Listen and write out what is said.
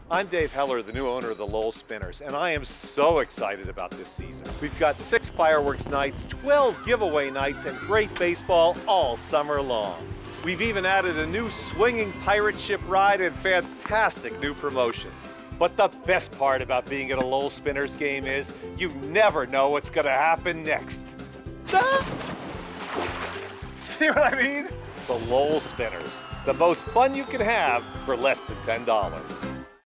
I'm Dave Heller, the new owner of the Lowell Spinners, and I am so excited about this season. We've got 6 fireworks nights, 12 giveaway nights, and great baseball all summer long. We've even added a new swinging pirate ship ride and fantastic new promotions. But the best part about being at a Lowell Spinners game is you never know what's going to happen next. See what I mean? The Lowell Spinners, the most fun you can have for less than $10.